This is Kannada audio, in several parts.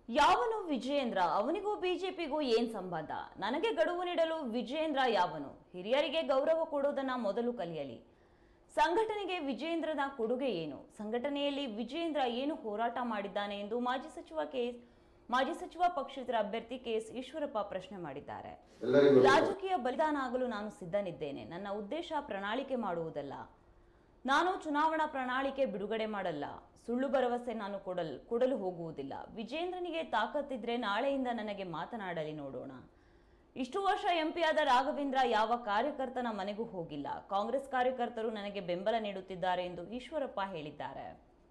ಯಾವನು ವಿಜಯೇಂದ್ರ? ಅವನಿಗೂ ಬಿಜೆಪಿಗೂ ಏನ್ ಸಂಬಂಧ? ನನಗೆ ಗಡುವು ನೀಡಲು ವಿಜಯೇಂದ್ರ ಯಾವನು? ಹಿರಿಯರಿಗೆ ಗೌರವ ಕೊಡೋದನ್ನ ಮೊದಲು ಕಲಿಯಲಿ. ಸಂಘಟನೆಗೆ ವಿಜಯೇಂದ್ರನ ಕೊಡುಗೆ ಏನು? ಸಂಘಟನೆಯಲ್ಲಿ ವಿಜಯೇಂದ್ರ ಏನು ಹೋರಾಟ ಮಾಡಿದ್ದಾನೆ ಎಂದು ಮಾಜಿ ಸಚಿವ ಪಕ್ಷೇತರ ಅಭ್ಯರ್ಥಿ ಕೆಎಸ್ ಈಶ್ವರಪ್ಪ ಪ್ರಶ್ನೆ ಮಾಡಿದ್ದಾರೆ. ರಾಜಕೀಯ ಬಲಿದಾನ ಆಗಲು ನಾನು ಸಿದ್ಧನಿದ್ದೇನೆ. ನನ್ನ ಉದ್ದೇಶ ಪ್ರಣಾಳಿಕೆ ಮಾಡುವುದಲ್ಲ. ನಾನು ಚುನಾವಣಾ ಪ್ರಣಾಳಿಕೆ ಬಿಡುಗಡೆ ಮಾಡಲ್ಲ. ಸುಳ್ಳು ಭರವಸೆ ನಾನು ಕೊಡಲು ಹೋಗುವುದಿಲ್ಲ. ವಿಜೇಂದ್ರನಿಗೆ ತಾಕತ್ತಿದ್ರೆ ನಾಳೆಯಿಂದ ನನಗೆ ಮಾತನಾಡಲಿ, ನೋಡೋಣ. ಇಷ್ಟು ವರ್ಷ ಎಂಪಿ ಆದ ರಾಘವೇಂದ್ರ ಯಾವ ಕಾರ್ಯಕರ್ತನ ಮನೆಗೂ ಹೋಗಿಲ್ಲ. ಕಾಂಗ್ರೆಸ್ ಕಾರ್ಯಕರ್ತರು ನನಗೆ ಬೆಂಬಲ ನೀಡುತ್ತಿದ್ದಾರೆ ಎಂದು ಈಶ್ವರಪ್ಪ ಹೇಳಿದ್ದಾರೆ.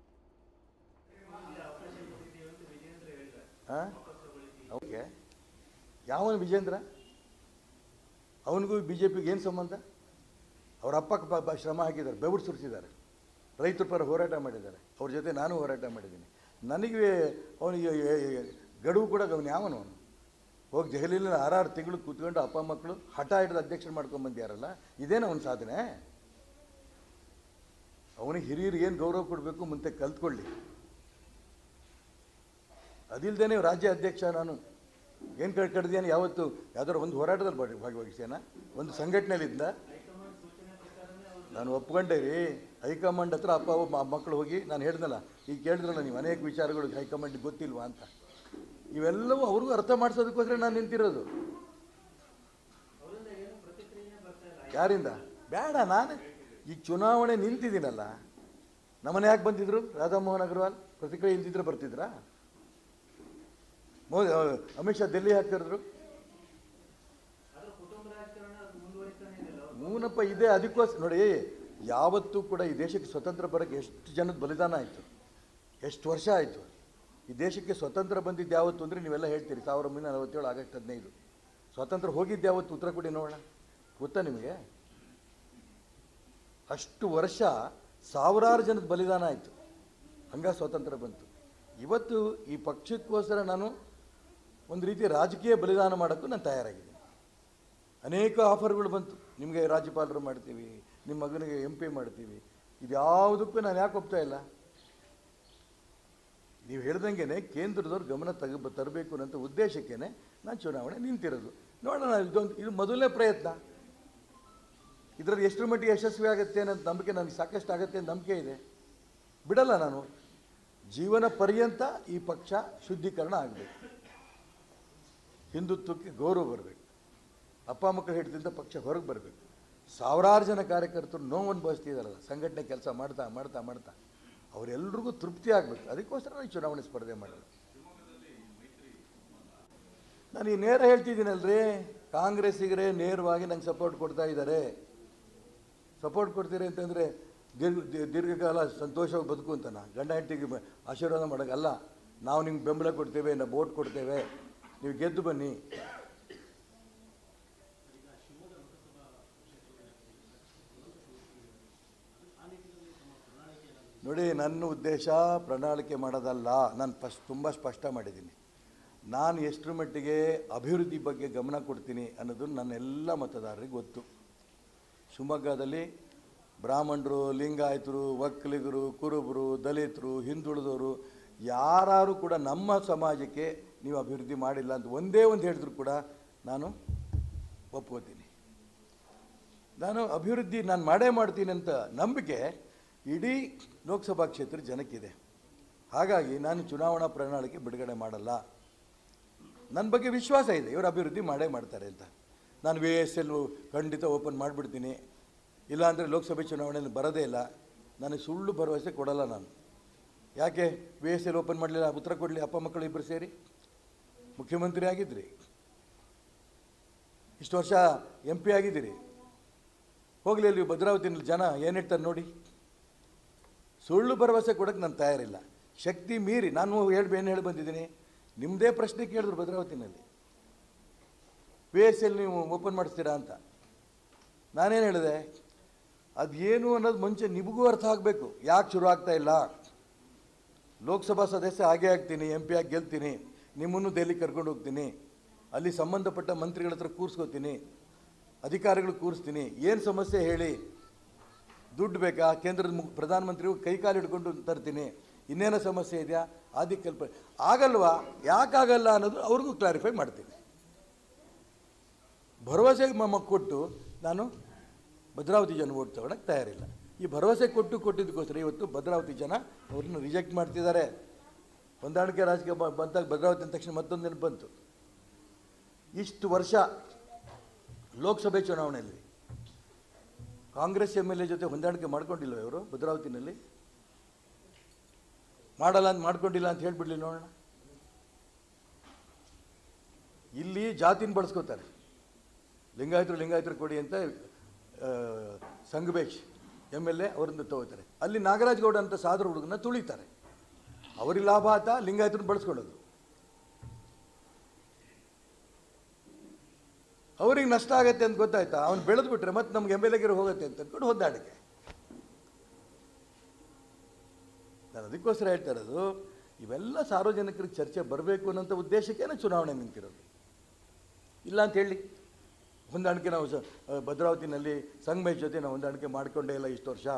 ಯಾವನು ವಿಜೇಂದ್ರ? ಅವನಿಗೂ ಬಿಜೆಪಿಗೆ ಏನು ಸಂಬಂಧ? ಅವರ ಅಪ್ಪ ಶ್ರಮ ಹಾಕಿದ್ದಾರೆ, ಬೆವರು ಸುರಿಸಿದ್ದಾರೆ, ರೈತರ ಪರ ಹೋರಾಟ ಮಾಡಿದ್ದಾರೆ. ಅವ್ರ ಜೊತೆ ನಾನು ಹೋರಾಟ ಮಾಡಿದ್ದೀನಿ. ನನಗೆ ಅವನಿಗೆ ಗಡುವು ಕೂಡ ಅವನು ಯಾವನು? ಅವನು ಹೋಗಿ ದೆಹಲಿಯಲ್ಲಿ 6 ತಿಂಗಳು ಕೂತ್ಕೊಂಡು ಅಪ್ಪ ಮಕ್ಕಳು ಹಠ ಹಿಡಿದು ಅಧ್ಯಕ್ಷರು ಮಾಡ್ಕೊಂಡ್ಬಂದ್ಯಾರಲ್ಲ, ಇದೇನು ಅವನ ಸಾಧನೆ? ಅವನಿಗೆ ಹಿರಿಯರಿಗೆ ಏನು ಗೌರವ ಕೊಡಬೇಕು ಮುಂದೆ ಕಲ್ತ್ಕೊಳ್ಳಿ. ಅದಿಲ್ಲದೇನೆ ರಾಜ್ಯ ಅಧ್ಯಕ್ಷ ನಾನು ಏನು ಕಡ್ದೇನೆ? ಯಾವತ್ತು ಯಾವ್ದಾರು ಒಂದು ಹೋರಾಟದಲ್ಲಿ ಭಾಗವಹಿಸ್ಯಾನ? ಒಂದು ಸಂಘಟನೆಯಲ್ಲಿದ್ದ ನಾನು ಒಪ್ಕೊಂಡೆ ರೀ. ಹೈಕಮಾಂಡ್ ಹತ್ರ ಅಪ್ಪ ಮಕ್ಕಳು ಹೋಗಿ ನಾನು ಹೇಳಿದ್ನಲ್ಲ, ಈಗ ಕೇಳಿದ್ರಲ್ಲ ನೀವು, ಅನೇಕ ವಿಚಾರಗಳು ಹೈಕಮಾಂಡಿಗೆ ಗೊತ್ತಿಲ್ವಾ ಅಂತ. ಇವೆಲ್ಲವೂ ಅವ್ರಿಗೂ ಅರ್ಥ ಮಾಡಿಸೋದಕ್ಕೋಸ್ಕರ ನಾನು ನಿಂತಿರೋದು. ಯಾರಿಂದ? ಬೇಡ, ನಾನು ಈಗ ಚುನಾವಣೆ ನಿಂತಿದ್ದೀನಲ್ಲ. ನಮ್ಮನೆ ಯಾಕೆ ಬಂದಿದ್ರು? ರಾಧಾಮೋಹನ್ ಅಗರ್ವಾಲ್ ಪ್ರತಿಕ್ರಿಯೆ ಇಲ್ದಿದ್ರೆ ಬರ್ತಿದ್ರಾ? ಅಮಿತ್ ಶಾ ಡೆಲ್ಲಿ ಹಾಕ್ತಿದ್ರು. ಮೂನಪ್ಪ ಇದೆ. ಅದಕ್ಕೋಸ್ಕರ ನೋಡಿ, ಯಾವತ್ತೂ ಕೂಡ ಈ ದೇಶಕ್ಕೆ ಸ್ವತಂತ್ರ ಬರೋಕ್ಕೆ ಎಷ್ಟು ಜನದ ಬಲಿದಾನ ಆಯಿತು, ಎಷ್ಟು ವರ್ಷ ಆಯಿತು. ಈ ದೇಶಕ್ಕೆ ಸ್ವತಂತ್ರ ಬಂದಿದ್ದು ಯಾವತ್ತು ಅಂದರೆ ನೀವೆಲ್ಲ ಹೇಳ್ತೀರಿ 1947 ಆಗಸ್ಟ್ 15. ಸ್ವಾತಂತ್ರ್ಯ ಹೋಗಿದ್ದು ಯಾವತ್ತು? ಉತ್ತರ ಕೊಡಿ ನೋಡೋಣ. ಗೊತ್ತಾ ನಿಮಗೆ? ಅಷ್ಟು ವರ್ಷ ಸಾವಿರಾರು ಜನದ ಬಲಿದಾನ ಆಯಿತು, ಹಂಗ ಸ್ವಾತಂತ್ರ್ಯ ಬಂತು. ಇವತ್ತು ಈ ಪಕ್ಷಕ್ಕೋಸ್ಕರ ನಾನು ಒಂದು ರೀತಿ ರಾಜಕೀಯ ಬಲಿದಾನ ಮಾಡೋಕ್ಕೂ ನಾನು ತಯಾರಾಗಿದ್ದೀನಿ. ಅನೇಕ ಆಫರ್ಗಳು ಬಂತು. ನಿಮಗೆ ರಾಜ್ಯಪಾಲರು ಮಾಡ್ತೀವಿ, ನಿಮ್ಮ ಮಗನಿಗೆ MP ಮಾಡ್ತೀವಿ. ಇದ್ಯಾವುದಕ್ಕೂ ನಾನು ಯಾಕೆ ಒಪ್ತಾ ಇಲ್ಲ? ನೀವು ಹೇಳ್ದಂಗೆ ಕೇಂದ್ರದವ್ರು ಗಮನ ತರಬೇಕು ಅನ್ನೋಂಥ ಉದ್ದೇಶಕ್ಕೇ ನಾನು ಚುನಾವಣೆ ನಿಂತಿರೋದು. ನೋಡೋಣ, ಇದು ಮೊದಲನೇ ಪ್ರಯತ್ನ. ಇದರಲ್ಲಿ ಎಷ್ಟರ ಮಟ್ಟಿಗೆ ಯಶಸ್ವಿ ಆಗುತ್ತೆ ಅನ್ನೋ ನಂಬಿಕೆ ನನಗೆ ಸಾಕಷ್ಟು ಆಗುತ್ತೆ ಅಂತ ನಂಬಿಕೆ ಇದೆ. ಬಿಡಲ್ಲ ನಾನು. ಜೀವನ ಪರ್ಯಂತ ಈ ಪಕ್ಷ ಶುದ್ಧೀಕರಣ ಆಗಬೇಕು, ಹಿಂದುತ್ವಕ್ಕೆ ಗೌರವ ಬರಬೇಕು, ಅಪ್ಪ ಮಕ್ಕಳು ಹಿಡಿದಿಂದ ಪಕ್ಷ ಹೊರಗೆ ಬರಬೇಕು. ಸಾವಿರಾರು ಜನ ಕಾರ್ಯಕರ್ತರು ನೋವು ಅನುಭವಿಸ್ತಿದ್ದಾರಲ್ಲ, ಸಂಘಟನೆ ಕೆಲಸ ಮಾಡ್ತಾ ಮಾಡ್ತಾ ಮಾಡ್ತಾ ಅವರೆಲ್ಲರಿಗೂ ತೃಪ್ತಿ ಆಗಬೇಕು. ಅದಕ್ಕೋಸ್ಕರ ನಾನು ಚುನಾವಣೆ ಸ್ಪರ್ಧೆ ಮಾಡೋದು. ನಾನು ಈ ನೇರ ಹೇಳ್ತಿದ್ದೀನಲ್ರಿ, ಕಾಂಗ್ರೆಸ್ಸಿಗರೇ ನೇರವಾಗಿ ನಂಗೆ ಸಪೋರ್ಟ್ ಕೊಡ್ತಾ ಇದ್ದಾರೆ. ಸಪೋರ್ಟ್ ಕೊಡ್ತೀರಿ ಅಂತಂದರೆ ದೀರ್ಘಕಾಲ ಸಂತೋಷವಾಗಿ ಬದುಕು ಅಂತನಾ? ಗಂಡ ಹೆಂಡತಿಗೆ ಆಶೀರ್ವಾದ ಮಾಡೋಕ್ಕಲ್ಲ. ನಾವು ನಿಮ್ಗೆ ಬೆಂಬಲ ಕೊಡ್ತೇವೆ, ನಾವು ವೋಟ್ ಕೊಡ್ತೇವೆ, ನೀವು ಗೆದ್ದು ಬನ್ನಿ. ನೋಡಿ, ನನ್ನ ಉದ್ದೇಶ ಪ್ರಣಾಳಿಕೆ ಮಾಡೋದಲ್ಲ. ನಾನು ತುಂಬ ಸ್ಪಷ್ಟ ಮಾಡಿದ್ದೀನಿ. ನಾನು ಎಷ್ಟರ ಮಟ್ಟಿಗೆ ಅಭಿವೃದ್ಧಿ ಬಗ್ಗೆ ಗಮನ ಕೊಡ್ತೀನಿ ಅನ್ನೋದು ನನ್ನೆಲ್ಲ ಮತದಾರರಿಗೆ ಗೊತ್ತು. ಶಿವಮೊಗ್ಗದಲ್ಲಿ ಬ್ರಾಹ್ಮಣರು, ಲಿಂಗಾಯತರು, ಒಕ್ಕಲಿಗರು, ಕುರುಬರು, ದಲಿತರು, ಹಿಂದುಳಿದವರು ಯಾರು ಕೂಡ ನಮ್ಮ ಸಮಾಜಕ್ಕೆ ನೀವು ಅಭಿವೃದ್ಧಿ ಮಾಡಿಲ್ಲ ಅಂತ ಒಂದೇ ಒಂದು ಹೇಳಿದ್ರು ಕೂಡ ನಾನು ಒಪ್ಕೋತೀನಿ. ನಾನು ಅಭಿವೃದ್ಧಿ ನಾನು ಮಾಡೇ ಮಾಡ್ತೀನಿ ಅಂತ ನಂಬಿಕೆ ಇಡೀ ಲೋಕಸಭಾ ಕ್ಷೇತ್ರ ಜನಕ್ಕಿದೆ. ಹಾಗಾಗಿ ನಾನು ಚುನಾವಣಾ ಪ್ರಣಾಳಿಕೆ ಬಿಡುಗಡೆ ಮಾಡಲ್ಲ. ನನ್ನ ಬಗ್ಗೆ ವಿಶ್ವಾಸ ಇದೆ, ಇವರು ಅಭಿವೃದ್ಧಿ ಮಾಡೇ ಮಾಡ್ತಾರೆ ಅಂತ. ನಾನು VSL ಖಂಡಿತ ಓಪನ್ ಮಾಡಿಬಿಡ್ತೀನಿ, ಇಲ್ಲಾಂದರೆ ಲೋಕಸಭೆ ಚುನಾವಣೆಯಲ್ಲಿ ಬರೋದೇ ಇಲ್ಲ. ನನಗೆ ಸುಳ್ಳು ಭರವಸೆ ಕೊಡಲ್ಲ ನಾನು. ಯಾಕೆ VSL ಓಪನ್ ಮಾಡಲಿಲ್ಲ? ಉತ್ತರ ಕೊಡಲಿ. ಅಪ್ಪ ಮಕ್ಕಳು ಇಬ್ಬರು ಸೇರಿ ಮುಖ್ಯಮಂತ್ರಿ ಆಗಿದ್ರಿ, ಇಷ್ಟು ವರ್ಷ MP ಆಗಿದ್ದೀರಿ. ಹೋಗಲಿ, ಅಲ್ಲಿ ಭದ್ರಾವತಿನಲ್ಲಿ ಜನ ಏನು ಹೇಳ್ತಾರೆ ನೋಡಿ. ಸುಳ್ಳು ಭರವಸೆ ಕೊಡೋಕ್ಕೆ ನಾನು ತಯಾರಿಲ್ಲ. ಶಕ್ತಿ ಮೀರಿ ನಾನು ಏನು ಹೇಳಿ ಬಂದಿದ್ದೀನಿ. ನಿಮ್ಮದೇ ಪ್ರಶ್ನೆ ಕೇಳಿದ್ರು ಭದ್ರಾವತಿನಲ್ಲಿ, VSL ನೀವು ಓಪನ್ ಮಾಡಿಸ್ತೀರಾ ಅಂತ. ನಾನೇನು ಹೇಳಿದೆ? ಅದೇನು ಅನ್ನೋದು ಮುಂಚೆ ನಿಮಗೂ ಅರ್ಥ ಆಗಬೇಕು. ಯಾಕೆ ಶುರು ಆಗ್ತಾ ಇಲ್ಲ? ಲೋಕಸಭಾ ಸದಸ್ಯ ಆಗೇ ಆಗ್ತೀನಿ, MP ಆಗಿ ಗೆಲ್ತೀನಿ, ನಿಮ್ಮನ್ನು ದೆಹಲಿ ಕರ್ಕೊಂಡು ಹೋಗ್ತೀನಿ, ಅಲ್ಲಿ ಸಂಬಂಧಪಟ್ಟ ಮಂತ್ರಿಗಳ ಹತ್ರ ಕೂರಿಸ್ಕೋತೀನಿ, ಅಧಿಕಾರಿಗಳು ಕೂರಿಸ್ತೀನಿ. ಏನು ಸಮಸ್ಯೆ ಹೇಳಿ? ದುಡ್ಡು ಬೇಕಾ? ಕೇಂದ್ರದ ಪ್ರಧಾನಮಂತ್ರಿಗೂ ಕೈಕಾಲು ಹಿಡ್ಕೊಂಡು ತರ್ತೀನಿ. ಇನ್ನೇನೋ ಸಮಸ್ಯೆ ಇದೆಯಾ? ಕಲ್ಪನೆ ಆಗಲ್ವಾ? ಯಾಕಾಗಲ್ಲ ಅನ್ನೋದು ಅವ್ರಿಗೂ ಕ್ಲಾರಿಫೈ ಮಾಡ್ತೀನಿ. ಭರವಸೆ ಕೊಟ್ಟು ನಾನು ಭದ್ರಾವತಿ ಜನ ಓಟ್ ತಗೊಳಕ್ಕೆ ತಯಾರಿಲ್ಲ. ಈ ಭರವಸೆ ಕೊಟ್ಟಿದ್ದಕ್ಕೋಸ್ಕರ ಇವತ್ತು ಭದ್ರಾವತಿ ಜನ ಅವ್ರನ್ನ ರಿಜೆಕ್ಟ್ ಮಾಡ್ತಿದ್ದಾರೆ. ಹೊಂದಾಣಿಕೆ ರಾಜಕೀಯ ಬಂದಾಗ ಭದ್ರಾವತಿ ಅಂದ ತಕ್ಷಣ ಮತ್ತೊಂದು ನೆನಪು ಬಂತು. ಇಷ್ಟು ವರ್ಷ ಲೋಕಸಭೆ ಚುನಾವಣೆಯಲ್ಲಿ ಕಾಂಗ್ರೆಸ್ MLA ಜೊತೆ ಹೊಂದಾಣಿಕೆ ಮಾಡ್ಕೊಂಡಿಲ್ವ ಇವರು? ಭದ್ರಾವತಿನಲ್ಲಿ ಮಾಡ್ಕೊಂಡಿಲ್ಲ ಅಂತ ಹೇಳ್ಬಿಡ್ಲಿ ನೋಡೋಣ. ಇಲ್ಲಿ ಜಾತಿನ ಬಳಸ್ಕೋತಾರೆ. ಲಿಂಗಾಯತರು ಕೊಡಿ ಅಂತ ಸಂಗಮೇಶ್ MLA ಅವರಿಂದ ತಗೋತಾರೆ. ಅಲ್ಲಿ ನಾಗರಾಜ್ ಗೌಡ ಅಂತ ಸಾದ್ರ ಹುಡುಗನ ತುಳಿತಾರೆ. ಅವ್ರಿಗೆ ಲಾಭ ಆತ ಲಿಂಗಾಯತರನ್ನ ಬಳಸ್ಕೊಳ್ಳೋದು. ಅವ್ರಿಗೆ ನಷ್ಟ ಆಗತ್ತೆ ಅಂತ ಗೊತ್ತಾಯ್ತಾ? ಅವ್ನು ಬೆಳೆದು ಬಿಟ್ರೆ ಮತ್ತೆ ನಮ್ಗೆ MLAಗಿರೋ ಹೋಗುತ್ತೆ ಅಂತ ಅಂದ್ಕೊಂಡು ಹೊಂದಾಣಿಕೆ. ನಾನು ಅದಕ್ಕೋಸ್ಕರ ಹೇಳ್ತಾ ಇರೋದು, ಇವೆಲ್ಲ ಸಾರ್ವಜನಿಕರಿಗೆ ಚರ್ಚೆ ಬರಬೇಕು ಅನ್ನೋಂಥ ಉದ್ದೇಶಕ್ಕೇನೆ ಚುನಾವಣೆ ನಿಂತಿರೋದು. ಇಲ್ಲ ಅಂತ ಹೇಳಿ ಹೊಂದಾಣಿಕೆ ನಾವು ಭದ್ರಾವತಿನಲ್ಲಿ ಸಂಗಮೇಶ್ ಜೊತೆ ನಾವು ಹೊಂದಾಣಿಕೆ ಮಾಡಿಕೊಂಡೇ ಇಲ್ಲ ಇಷ್ಟು ವರ್ಷ.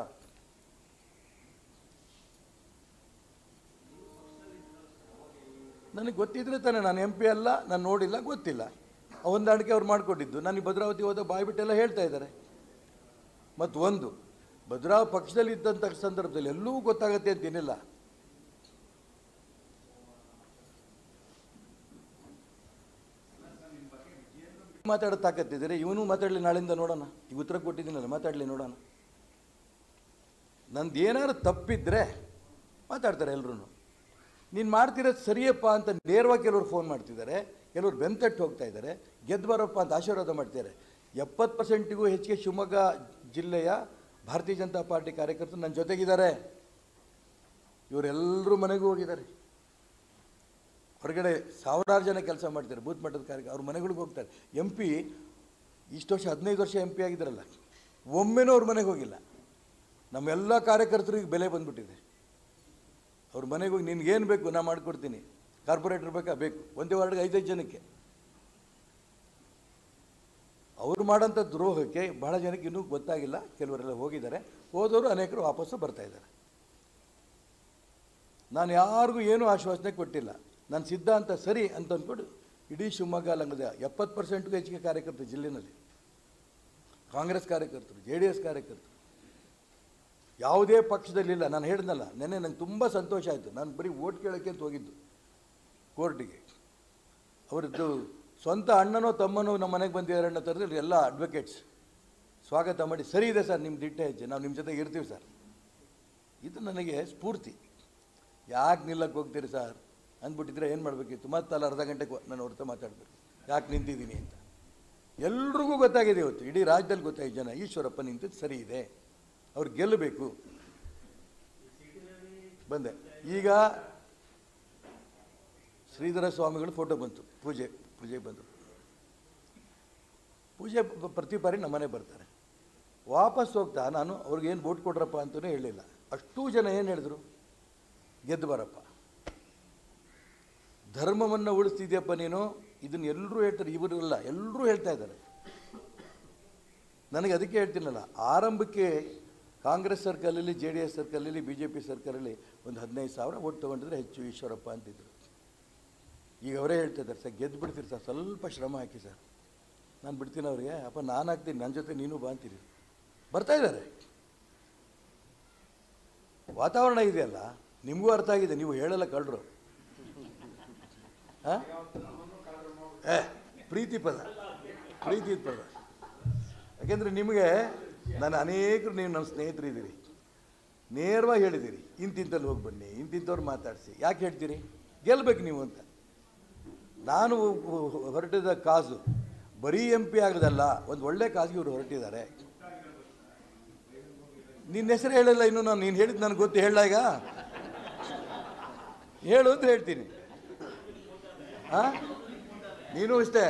ನನಗೆ ಗೊತ್ತಿದ್ರೆ ತಾನೇ, ನಾನು MP ಅಲ್ಲ, ನಾನು ನೋಡಿಲ್ಲ, ಗೊತ್ತಿಲ್ಲ. ಹೊಂದಾಣಿಕೆ ಅವ್ರು ಮಾಡಿಕೊಂಡಿದ್ದು ನನಗೆ ಭದ್ರಾವತಿ ಹೋದ ಬಾಯ್ಬಿಟ್ಟೆಲ್ಲ ಹೇಳ್ತಾ ಇದ್ದಾರೆ. ಮತ್ತು ಒಂದು ಪಕ್ಷದಲ್ಲಿ ಇದ್ದಂಥ ಸಂದರ್ಭದಲ್ಲಿ ಎಲ್ಲವೂ ಗೊತ್ತಾಗತ್ತೆ ಅಂತೇನಿಲ್ಲ. ಮಾತಾಡೋ ತಾಕತ್ತಿದ್ದಾರೆ. ಇವನು ಮಾತಾಡಲಿ, ನಾಳಿಂದ ನೋಡೋಣ. ಈಗ ಉತ್ತರ ಕೊಟ್ಟಿದ್ದೀನಲ್ಲ, ಮಾತಾಡಲಿ ನೋಡೋಣ. ನಂದು ಏನಾದ್ರು ತಪ್ಪಿದ್ರೆ ಮಾತಾಡ್ತಾರೆ ಎಲ್ಲರೂ. ನೀನು ಮಾಡ್ತಿರೋದು ಸರಿಯಪ್ಪ ಅಂತ ನೇರವಾಗಿ ಕೆಲವರು ಫೋನ್ ಮಾಡ್ತಿದ್ದಾರೆ, ಕೆಲವರು ಬೆಂತಟ್ಟು ಹೋಗ್ತಾ ಇದ್ದಾರೆ, ಗೆದ್ದು ಬರಪ್ಪ ಅಂತ ಆಶೀರ್ವಾದ ಮಾಡ್ತಿದ್ದಾರೆ. 70%ಗೂ ಹೆಚ್ಚಿಗೆ ಶಿವಮೊಗ್ಗ ಜಿಲ್ಲೆಯ ಭಾರತೀಯ ಜನತಾ ಪಾರ್ಟಿ ಕಾರ್ಯಕರ್ತರು ನನ್ನ ಜೊತೆಗಿದ್ದಾರೆ. ಇವರೆಲ್ಲರೂ ಮನೆಗೂ ಹೋಗಿದ್ದಾರೆ. ಹೊರಗಡೆ ಸಾವಿರಾರು ಜನ ಕೆಲಸ ಮಾಡ್ತಾರೆ, ಬೂತ್ ಮಟ್ಟದ ಅವ್ರ ಮನೆಗಳಿಗೆ ಹೋಗ್ತಾರೆ. MP ಇಷ್ಟು ವರ್ಷ 15 ವರ್ಷ MP ಆಗಿದ್ದಾರಲ್ಲ, ಒಮ್ಮೆನೂ ಅವ್ರ ಮನೆಗೆ ಹೋಗಿಲ್ಲ. ನಮ್ಮೆಲ್ಲ ಕಾರ್ಯಕರ್ತರಿಗೆ ಬೆಲೆ ಬಂದ್ಬಿಟ್ಟಿದೆ. ಅವ್ರ ಮನೆಗೆ ಹೋಗಿ ನಿನ್ಗೇನು ಬೇಕು ನಾ ಮಾಡಿಕೊಡ್ತೀನಿ, ಕಾರ್ಪೊರೇಟರ್ ಬೇಕಾ? ಬೇಕು. ಒಂದೇ ವಾರ್ಡ್ಗೆ 5-5 ಜನಕ್ಕೆ. ಅವರು ಮಾಡೋಂಥ ದ್ರೋಹಕ್ಕೆ ಬಹಳ ಜನಕ್ಕೆ ಇನ್ನೂ ಗೊತ್ತಾಗಿಲ್ಲ. ಕೆಲವರೆಲ್ಲ ಹೋಗಿದ್ದಾರೆ, ಹೋದವರು ಅನೇಕರು ವಾಪಸ್ಸು ಬರ್ತಾ ಇದ್ದಾರೆ. ನಾನು ಯಾರಿಗೂ ಏನೂ ಆಶ್ವಾಸನೆ ಕೊಟ್ಟಿಲ್ಲ. ನನ್ನ ಸಿದ್ಧಾಂತ ಸರಿ ಅಂತ ಅಂದ್ಕೊಂಡು ಇಡೀ ಶಿವಮೊಗ್ಗ ಲಂಗದ 70%ಗೂ ಹೆಚ್ಚಿಗೆ ಕಾರ್ಯಕರ್ತರು ಜಿಲ್ಲೆಯಲ್ಲಿ, ಕಾಂಗ್ರೆಸ್ ಕಾರ್ಯಕರ್ತರು, JDS ಕಾರ್ಯಕರ್ತರು, ಯಾವುದೇ ಪಕ್ಷದಲ್ಲಿಲ್ಲ. ನಾನು ಹೇಳಿದ್ನಲ್ಲ, ನೆನ್ನೆ ನಂಗೆ ತುಂಬ ಸಂತೋಷ ಆಯಿತು. ನಾನು ಬರೀ ಓಟ್ ಕೇಳೋಕ್ಕೆ ಅಂತ ಹೋಗಿದ್ದು ಕೋರ್ಟಿಗೆ. ಅವರದ್ದು ಸ್ವಂತ ಅಣ್ಣನೋ ತಮ್ಮನೋ ನಮ್ಮ ಮನೆಗೆ ಬಂದಿದ್ದಾರೆ ಅನ್ನೋ ಥರದಲ್ಲಿ ಎಲ್ಲ ಅಡ್ವೊಕೇಟ್ಸ್ ಸ್ವಾಗತ ಮಾಡಿ, ಸರಿ ಇದೆ ಸರ್ ನಿಮ್ಮ ದಿಟ್ಟ ಹೆಜ್ಜೆ, ನಾವು ನಿಮ್ಮ ಜೊತೆಗೆ ಇರ್ತೀವಿ ಸರ್. ಇದು ನನಗೆ ಸ್ಫೂರ್ತಿ. ಯಾಕೆ ನಿಲ್ಲಕ್ಕೆ ಹೋಗ್ತೀರಿ ಸರ್ ಅಂದ್ಬಿಟ್ಟಿದ್ರೆ ಏನು ಮಾಡಬೇಕಿತ್ತು? ಮತ್ತಲ್ಲ ಅರ್ಧ ಗಂಟೆಗೆ ನಾನು ಅವ್ರ ಮಾತಾಡಬೇಕು ಯಾಕೆ ನಿಂತಿದ್ದೀನಿ ಅಂತ. ಎಲ್ರಿಗೂ ಗೊತ್ತಾಗಿದೆ ಇವತ್ತು, ಇಡೀ ರಾಜ್ಯದಲ್ಲಿ ಗೊತ್ತಾಗಿದೆ ಜನ ಈಶ್ವರಪ್ಪ ನಿಂತಿದ್ದು ಸರಿ ಇದೆ, ಅವ್ರು ಗೆಲ್ಲಬೇಕು. ಬಂದೆ. ಈಗ ಶ್ರೀಧರ ಸ್ವಾಮಿಗಳು ಫೋಟೋ ಬಂತು, ಪೂಜೆಗೆ ಬಂದರು. ಪೂಜೆ ಪ್ರತಿ ಬಾರಿ ನಮ್ಮನೆ ಬರ್ತಾರೆ. ವಾಪಸ್ ಹೋಗ್ತಾ ನಾನು ಅವ್ರಿಗೇನು ವೋಟ್ ಕೊಡ್ರಪ್ಪ ಅಂತಲೇ ಹೇಳಿಲ್ಲ. ಅಷ್ಟೂ ಜನ ಏನು ಹೇಳಿದ್ರು? ಗೆದ್ದು ಬರಪ್ಪ, ಧರ್ಮವನ್ನು ಉಳಿಸ್ತಿದ್ಯಪ್ಪ ನೀನು. ಇದನ್ನು ಎಲ್ಲರೂ ಹೇಳ್ತಾರೆ, ಇವರೆಲ್ಲ ಎಲ್ಲರೂ ಹೇಳ್ತಾ ಇದ್ದಾರೆ. ನನಗೆ ಅದಕ್ಕೆ ಹೇಳ್ತೀನಲ್ಲ, ಆರಂಭಕ್ಕೆ ಕಾಂಗ್ರೆಸ್ ಸರ್ಕಲಲ್ಲಿ, JDS ಸರ್ಕಲಲ್ಲಿ, BJP ಸರ್ಕಲಲ್ಲಿ ಒಂದು 15,000 ವೋಟ್ ತೊಗೊಂಡಿದ್ರೆ ಹೆಚ್ಚು ಈಶ್ವರಪ್ಪ ಅಂತಿದ್ರು. ಈಗ ಅವರೇ ಹೇಳ್ತಾ ಇದ್ದಾರೆ, ಸರ್ ಗೆದ್ದು ಬಿಡ್ತೀರಿ ಸರ್, ಸ್ವಲ್ಪ ಶ್ರಮ ಹಾಕಿ ಸರ್. ನಾನು ಬಿಡ್ತೀನಿ ಅವ್ರಿಗೆ, ಅಪ್ಪ ನಾನು ಹಾಕ್ತೀನಿ, ನನ್ನ ಜೊತೆ ನೀನು ಬಾ ಅಂತೀರಿ. ಬರ್ತಾ ಇದ್ದಾರೆ. ವಾತಾವರಣ ಇದೆಯಲ್ಲ, ನಿಮಗೂ ಅರ್ಥ ಆಗಿದೆ, ನೀವು ಹೇಳಲ್ಲ ಕಳ್ಳರು. ಹಾಂ, ಪ್ರೀತಿ ಪದ. ಯಾಕೆಂದರೆ ನಿಮಗೆ ನಾನು ಅನೇಕರು, ನೀವು ನಮ್ಮ ಸ್ನೇಹಿತರು ಇದ್ದೀರಿ, ನೇರವಾಗಿ ಹೇಳಿದ್ದೀರಿ ಇಂತಿಂತಲ್ಲಿ ಹೋಗಿ ಬನ್ನಿ, ಇಂತಿಂಥವ್ರು ಮಾತಾಡಿಸಿ. ಯಾಕೆ ಹೇಳ್ತೀರಿ? ಗೆಲ್ಲಬೇಕು ನೀವು ಅಂತ. ನಾನು ಹೊರಟಿದ ಕಾಸು ಬರೀ MP ಆಗೋದಲ್ಲ, ಒಂದು ಒಳ್ಳೆ ಕಾಸಿಗೆ ಇವರು ಹೊರಟಿದ್ದಾರೆ. ನಿನ್ನ ಹೆಸರು ಹೇಳಿಲ್ಲ ಇನ್ನು. ನೀನು ಹೇಳಿದ್ದು ನನಗೆ ಗೊತ್ತು, ಹೇಳ ಈಗ ಹೇಳು ಅಂತ ಹೇಳ್ತೀನಿ. ಹಾಂ, ನೀನು ಅಷ್ಟೇ.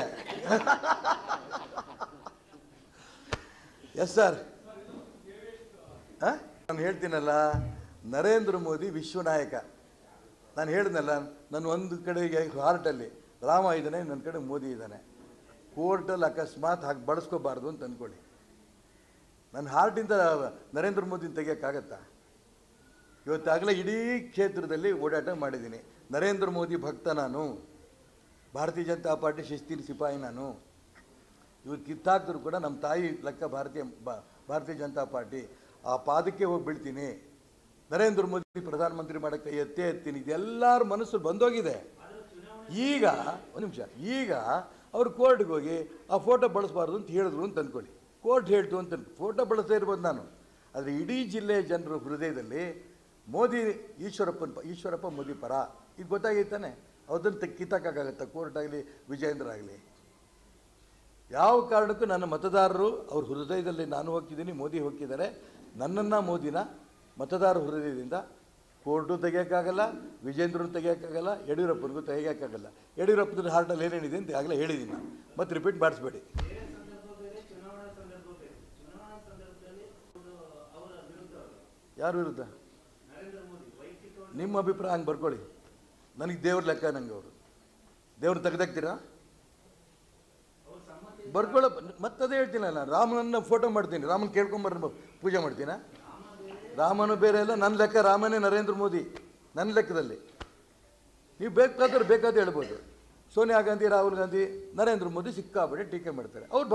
Yes sir. ಹಾಂ, ನಾನು ಹೇಳ್ತೀನಲ್ಲ, ನರೇಂದ್ರ ಮೋದಿ ವಿಶ್ವನಾಯಕ. ನಾನು ಹೇಳಿದ್ನಲ್ಲ, ನನ್ನ ಒಂದು ಕಡೆಗೆ ಹಾರ್ಟಲ್ಲಿ ರಾಮ ಇದ್ದಾನೆ, ನನ್ನ ಕಡೆ ಮೋದಿ ಇದ್ದಾನೆ. ಕೋರ್ಟಲ್ಲಿ ಅಕಸ್ಮಾತ್ ಹಾಗೆ ಬಳಸ್ಕೋಬಾರ್ದು ಅಂತ ಅಂದ್ಕೊಳ್ಳಿ. ನನ್ನ ಹಾರ್ಟಿಂದ ನರೇಂದ್ರ ಮೋದಿನ ತೆಗಿಯೋಕ್ಕಾಗತ್ತಾ? ಇವತ್ತಾಗಲೇ ಇಡೀ ಕ್ಷೇತ್ರದಲ್ಲಿ ಓಡಾಟ ಮಾಡಿದ್ದೀನಿ. ನರೇಂದ್ರ ಮೋದಿ ಭಕ್ತ ನಾನು, ಭಾರತೀಯ ಜನತಾ ಪಾರ್ಟಿ ಶಿಸ್ತಿನ ಸಿಪಾಯಿ ನಾನು. ಇವ್ರು ಕಿತ್ತಾಕಿದ್ರು ಕೂಡ ನಮ್ಮ ತಾಯಿ ಲೆಕ್ಕ ಭಾರತೀಯ ಜನತಾ ಪಾರ್ಟಿ. ಆ ಪಾದಕ್ಕೆ ಹೋಗಿ ಬೀಳ್ತೀನಿ. ನರೇಂದ್ರ ಮೋದಿ ಪ್ರಧಾನಮಂತ್ರಿ ಮಾಡೋಕ್ಕೆ ಎತ್ತೇ ಎತ್ತೀನಿ. ಇದೆಲ್ಲರ ಮನಸ್ಸು ಬಂದೋಗಿದೆ. ಈಗ ಒಂದು ನಿಮಿಷ, ಈಗ ಅವ್ರು ಕೋರ್ಟ್ಗೆ ಹೋಗಿ ಆ ಫೋಟೋ ಬಳಸಬಾರ್ದು ಅಂತ ಹೇಳಿದ್ರು ಅಂತ ಅಂದ್ಕೊಳ್ಳಿ. ಕೋರ್ಟ್ ಹೇಳ್ತು ಅಂತ ಫೋಟೋ ಬಳಸದೇ ಇರ್ಬೋದು ನಾನು, ಆದರೆ ಇಡೀ ಜಿಲ್ಲೆಯ ಜನರ ಹೃದಯದಲ್ಲಿ ಮೋದಿ ಈಶ್ವರಪ್ಪ ಮೋದಿ ಪರ ಇದು ಗೊತ್ತಾಗೈತಾನೆ. ಅದನ್ನು ಕಿತ್ತಾಕಾಗತ್ತಾ ಕೋರ್ಟ್ ಆಗಲಿ ವಿಜಯೇಂದ್ರ ಆಗಲಿ? ಯಾವ ಕಾರಣಕ್ಕೂ ನನ್ನ ಮತದಾರರು ಅವ್ರ ಹೃದಯದಲ್ಲಿ ನಾನು ಹೋಗ್ತಿದ್ದೀನಿ, ಮೋದಿ ಹೋಗ್ತಿದ್ದಾರೆ. ನನ್ನನ್ನು ಮೋದಿನ ಮತದಾರ ಹೃದಯದಿಂದ ಕೋರ್ಟು ತೆಗಿಯೋಕ್ಕಾಗಲ್ಲ, ವಿಜೇಂದ್ರನು ತೆಗಿಯೋಕ್ಕಾಗಲ್ಲ, ಯಡಿಯೂರಪ್ಪನಿಗೂ ತೆಗಿಯೋಕ್ಕಾಗಲ್ಲ. ಯಡಿಯೂರಪ್ಪನ ಹಾರ್ಟಲ್ಲಿ ಏನೇನಿದೆ ಅಂತ ಆಗಲೇ ಹೇಳಿದ್ದೀನಿ, ಮತ್ತೆ ರಿಪೀಟ್ ಮಾಡಿಸ್ಬೇಡಿ. ಯಾರ ವಿರುದ್ಧ? ನಿಮ್ಮ ಅಭಿಪ್ರಾಯ ಹಂಗೆ ಬರ್ಕೊಳ್ಳಿ. ನನಗೆ ದೇವ್ರ ಲೆಕ್ಕ, ನಂಗೆ ಅವರು ದೇವ್ರು ತೆಗೆದಾಕ್ತೀರಾ ಬರ್ಕೊಳ್ಳೋ. ಮತ್ತದೇ ಹೇಳ್ತೀನಲ್ಲ, ರಾಮನನ್ನು ಫೋಟೋ ಮಾಡ್ತೀನಿ, ರಾಮನ ಕೇಳ್ಕೊಂಬರ್ರಿ ಪೂಜೆ ಮಾಡ್ತೀನ. ರಾಮನು ಬೇರೆ ಅಲ್ಲ, ನನ್ನ ಲೆಕ್ಕ ರಾಮನೇ ನರೇಂದ್ರ ಮೋದಿ, ನನ್ನ ಲೆಕ್ಕದಲ್ಲಿ. ನೀವು ಬೇಕಾದ್ರೆ ಹೇಳ್ಬೋದು. ಸೋನಿಯಾ ಗಾಂಧಿ, ರಾಹುಲ್ ಗಾಂಧಿ, ನರೇಂದ್ರ ಮೋದಿ ಸಿಕ್ಕಾಬಿಟ್ಟೆ ಟೀಕೆ ಮಾಡ್ತಾರೆ. ಅವ್ರು